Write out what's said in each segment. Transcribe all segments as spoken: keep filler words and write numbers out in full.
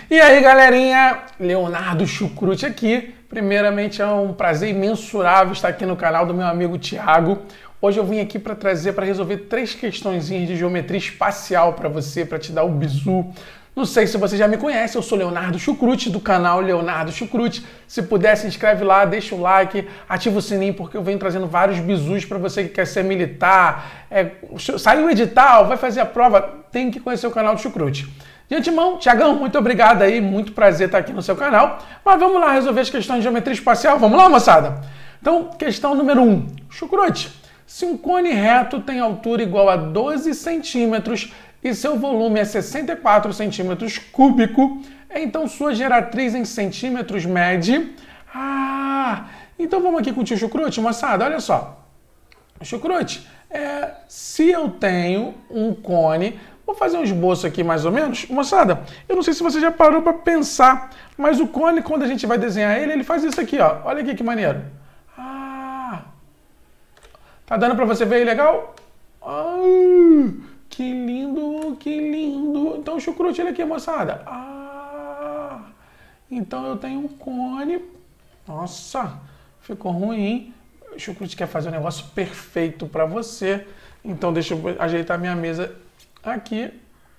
E aí, galerinha, Leonardo Chucrute aqui. Primeiramente, é um prazer imensurável estar aqui no canal do meu amigo Thiago. Hoje eu vim aqui para trazer, para resolver três questõezinhas de geometria espacial para você, para te dar o bizu. Não sei se você já me conhece, eu sou Leonardo Chucrute, do canal Leonardo Chucrute. Se puder, se inscreve lá, deixa o like, ativa o sininho, porque eu venho trazendo vários bizus para você que quer ser militar, é, saiu o edital, vai fazer a prova, tem que conhecer o canal do Chucrute. De antemão, Thiagão, muito obrigado aí, muito prazer estar aqui no seu canal. Mas vamos lá resolver as questões de geometria espacial, vamos lá, moçada? Então, questão número um. Chucrute, se um cone reto tem altura igual a doze centímetros e seu volume é sessenta e quatro centímetros cúbico, então sua geratriz em centímetros mede... Ah, então vamos aqui com o tio Chucrute, moçada, olha só. Chucrute, é, se eu tenho um cone... Vou fazer um esboço aqui mais ou menos. Moçada, eu não sei se você já parou para pensar, mas o cone, quando a gente vai desenhar ele, ele faz isso aqui, ó. Olha aqui que maneiro. Ah! Tá dando para você ver aí legal? Ah, que lindo, que lindo. Então, Chucrute, olha aqui, moçada. Ah! Então eu tenho um cone. Nossa, ficou ruim. O Chucrute quer fazer um negócio perfeito para você. Então, deixa eu ajeitar minha mesa aqui.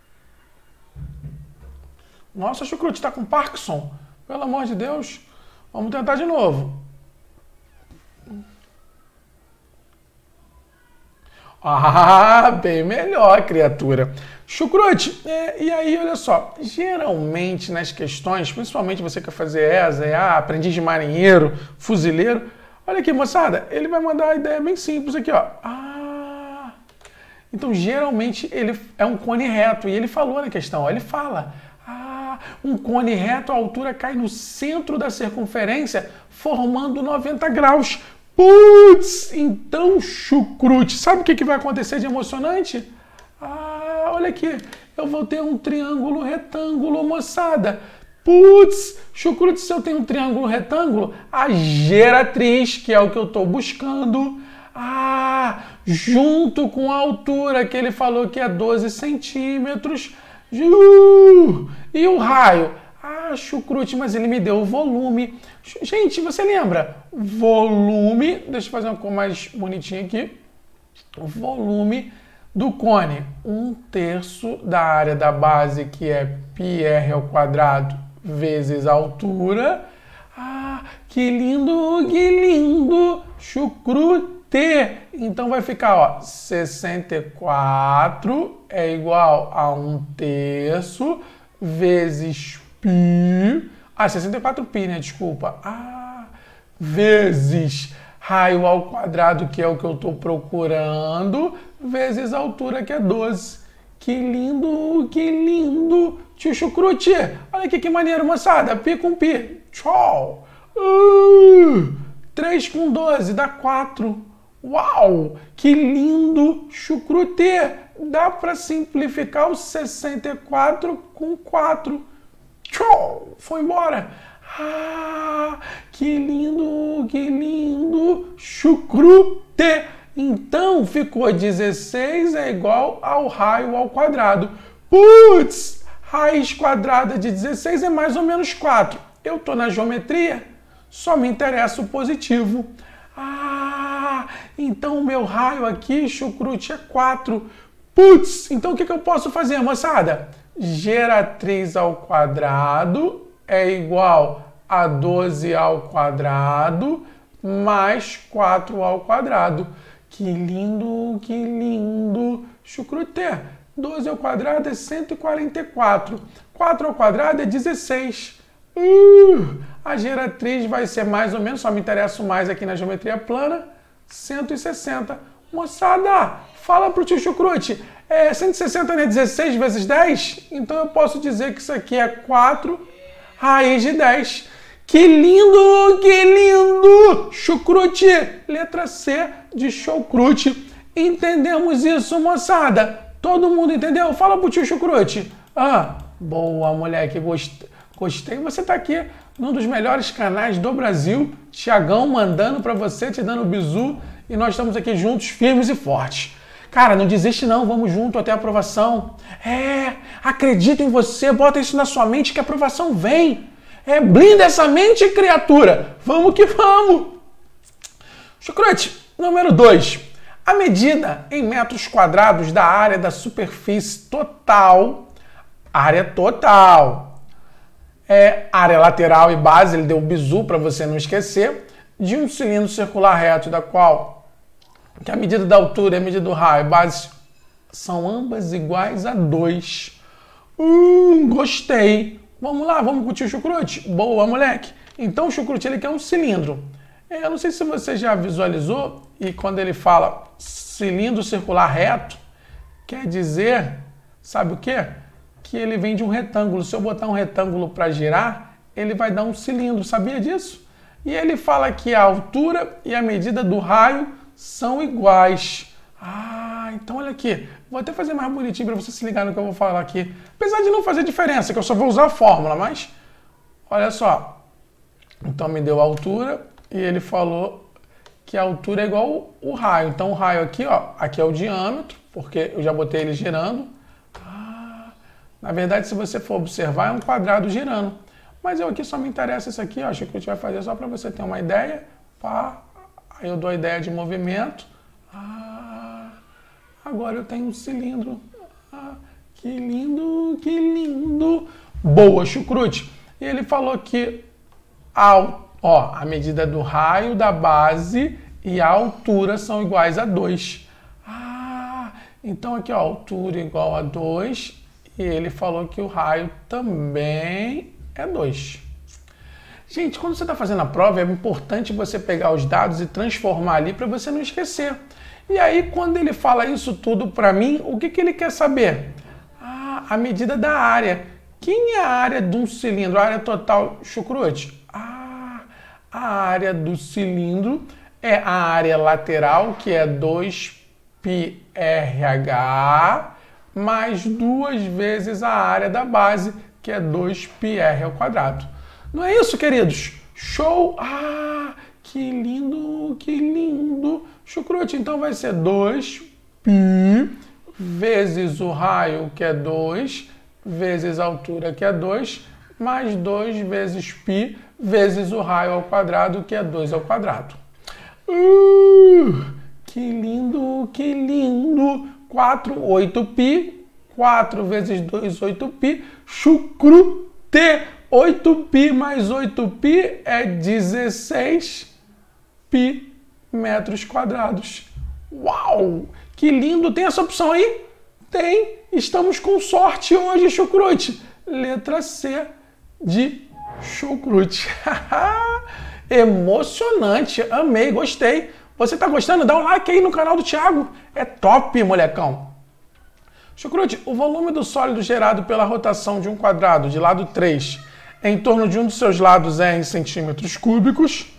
Nossa, Chucrute, tá com Parkinson? Pelo amor de Deus. Vamos tentar de novo. Ah, bem melhor, criatura. Chucrute, é, e aí, olha só. Geralmente, nas questões, principalmente você quer fazer E S A, E A, aprendiz de marinheiro, fuzileiro. Olha aqui, moçada. Ele vai mandar a ideia bem simples aqui, ó. Ah, então, geralmente, ele é um cone reto. E ele falou na questão, ó, ele fala, ah, um cone reto, a altura cai no centro da circunferência, formando noventa graus. Putz, então, Chucrute, sabe o que, que vai acontecer de emocionante? Ah, olha aqui, eu vou ter um triângulo retângulo, moçada. Putz, Chucrute, se eu tenho um triângulo retângulo, a geratriz, que é o que eu estou buscando... Ah, junto com a altura que ele falou que é doze centímetros. Uh, e o raio? Ah, Chucrute, mas ele me deu o volume. Gente, você lembra? Volume, deixa eu fazer uma cor mais bonitinha aqui. O volume do cone. Um terço da área da base, que é πr ao quadrado, vezes a altura. Ah, que lindo, que lindo, Chucrute. Então vai ficar, ó, sessenta e quatro é igual a um terço vezes π. Ah, sessenta e quatro π, né? Desculpa. Ah, vezes raio ao quadrado, que é o que eu estou procurando, vezes a altura, que é doze. Que lindo, que lindo. Tio Chucrute, olha aqui que maneiro, moçada. Pi com pi. Tchau. Uh, três com doze dá quatro. Uau, que lindo, Chucrute! Dá para simplificar o sessenta e quatro com quatro. Tchau, foi embora. Ah, que lindo, que lindo, Chucrute! Então, ficou dezesseis é igual ao raio ao quadrado. Putz, raiz quadrada de dezesseis é mais ou menos quatro. Eu estou na geometria, só me interessa o positivo. Ah, então o meu raio aqui, Chucrute, é quatro. Putz, então o que, que eu posso fazer, moçada? Geratriz ao quadrado é igual a doze ao quadrado mais quatro ao quadrado. Que lindo, que lindo, Chucrute. doze ao quadrado é cento e quarenta e quatro. quatro ao quadrado é dezesseis. Uh, a geratriz vai ser mais ou menos, só me interessa mais aqui na geometria plana, cento e sessenta. Moçada, fala pro tio Chucrute, é, cento e sessenta não é dezesseis vezes dez? Então eu posso dizer que isso aqui é quatro raiz de dez. Que lindo, que lindo, Chucrute. Letra C de Chucrute. Entendemos isso, moçada? Todo mundo entendeu? Fala pro tio Chucrute. Ah, boa, moleque, gostei. Gostei, você está aqui num dos melhores canais do Brasil, Thiagão mandando para você, te dando bizu, e nós estamos aqui juntos, firmes e fortes. Cara, não desiste não, vamos junto até a aprovação. É, acredita em você, bota isso na sua mente que a aprovação vem. É, blinda essa mente, criatura. Vamos que vamos. Chucrute, número dois. A medida em metros quadrados da área da superfície total, área total, é área lateral e base, ele deu o bizu para você não esquecer, de um cilindro circular reto, da qual que a medida da altura e a medida do raio e base são ambas iguais a dois. Hum, gostei. Vamos lá, vamos curtir o chucrute? Boa, moleque. Então o chucrute ele quer um cilindro. Eu não sei se você já visualizou, e quando ele fala cilindro circular reto, quer dizer, sabe o quê? Que ele vem de um retângulo. Se eu botar um retângulo para girar, ele vai dar um cilindro, sabia disso? E ele fala que a altura e a medida do raio são iguais. Ah, então olha aqui. Vou até fazer mais bonitinho para você se ligar no que eu vou falar aqui. Apesar de não fazer diferença, que eu só vou usar a fórmula, mas olha só. Então me deu a altura e ele falou que a altura é igual o raio. Então o raio aqui, ó, aqui é o diâmetro, porque eu já botei ele girando. Ah, na verdade, se você for observar, é um quadrado girando. Mas eu aqui só me interessa isso aqui, ó, acho que a gente vai fazer só para você ter uma ideia. Pá, aí eu dou a ideia de movimento. Ah, agora eu tenho um cilindro. Ah, que lindo, que lindo. Boa, chucrute. E ele falou que a, ó, a medida do raio, da base e a altura são iguais a dois. Ah, então aqui, ó, altura igual a dois. E ele falou que o raio também é dois. Gente, quando você está fazendo a prova, é importante você pegar os dados e transformar ali para você não esquecer. E aí, quando ele fala isso tudo para mim, o que, que ele quer saber? Ah, a medida da área. Quem é a área de um cilindro? A área total, chucrute? Ah, a área do cilindro é a área lateral, que é dois π R H, mais duas vezes a área da base, que é dois π R ao quadrado. Não é isso, queridos? Show! Ah, que lindo, que lindo! Chucrute, então vai ser dois π vezes o raio, que é dois, vezes a altura, que é dois, mais dois vezes π vezes o raio ao quadrado, que é dois ao quadrado. Uh, que lindo, que lindo! quatro, oito π, quatro vezes dois, oito π, chucrute! oito π mais oito π é dezesseis π metros quadrados. Uau! Que lindo! Tem essa opção aí? Tem! Estamos com sorte hoje, chucrute. Letra C de chucrute. Emocionante! Amei, gostei. Você tá gostando? Dá um like aí no canal do Thiago. É top, molecão. Chucrute, o volume do sólido gerado pela rotação de um quadrado de lado três em torno de um dos seus lados é em centímetros cúbicos.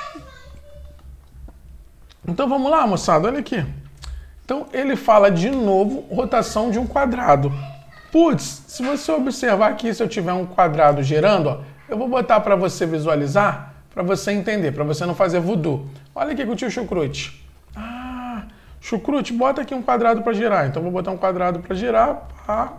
Então vamos lá, moçada, olha aqui. Então ele fala de novo rotação de um quadrado. Putz, se você observar aqui, se eu tiver um quadrado girando, ó, eu vou botar para você visualizar, para você entender, para você não fazer voodoo. Olha aqui com o tio Chucrute. Ah, Chucrute, bota aqui um quadrado para girar. Então vou botar um quadrado para girar. Pá.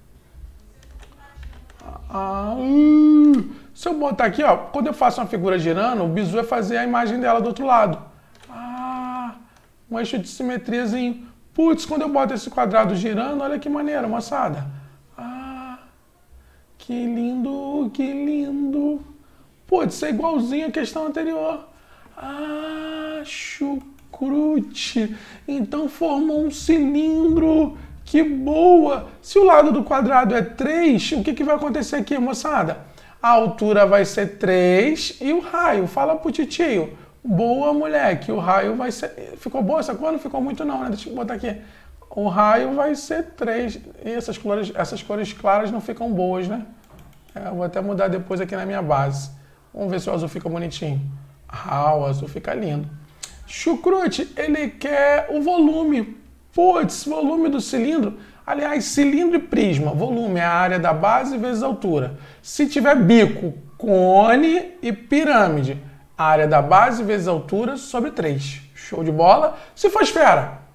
Ah, uh. Se eu botar aqui, ó, quando eu faço uma figura girando, o bizu é fazer a imagem dela do outro lado. Ah, um eixo de simetriazinho. Putz, quando eu boto esse quadrado girando, olha que maneiro, moçada. Ah, que lindo, que lindo. Putz, é igualzinho à questão anterior. Ah, chucrute. Então formou um cilindro. Que boa! Se o lado do quadrado é três, o que, que vai acontecer aqui, moçada? A altura vai ser três e o raio, fala pro titio. Boa, moleque, o raio vai ser... Ficou boa essa cor? Não ficou muito não, né? Deixa eu botar aqui. O raio vai ser três. E essas cores, essas cores claras não ficam boas, né? É, eu vou até mudar depois aqui na minha base. Vamos ver se o azul fica bonitinho. Ah, o azul fica lindo. Chucrute, ele quer o volume. Putz, volume do cilindro. Aliás, cilindro e prisma. Volume é a área da base vezes a altura. Se tiver bico, cone e pirâmide, a área da base vezes a altura sobre três. Show de bola? Se for esfera,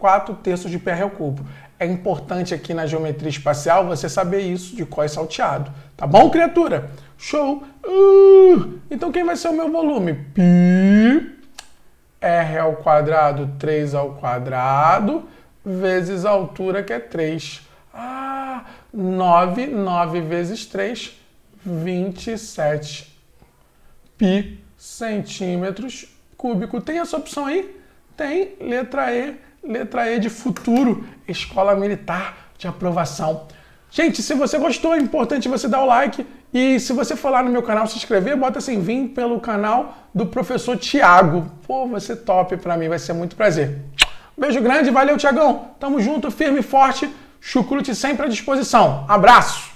quatro terços de π r ao cubo. É importante aqui na geometria espacial você saber isso de cós salteado. Tá bom, criatura? Show! Uh, então quem vai ser o meu volume? Pi r ao quadrado, três ao quadrado, vezes a altura, que é três. Ah, nove, nove vezes três, vinte e sete pi centímetros cúbicos. Tem essa opção aí? Tem, letra E, letra E de futuro, escola militar de aprovação. Gente, se você gostou, é importante você dar o like. E se você for lá no meu canal se inscrever, bota assim, vim pelo canal do professor Tiago. Pô, vai ser top pra mim, vai ser muito prazer. Beijo grande, valeu, Tiagão. Tamo junto, firme e forte. Chucrute sempre à disposição. Abraço!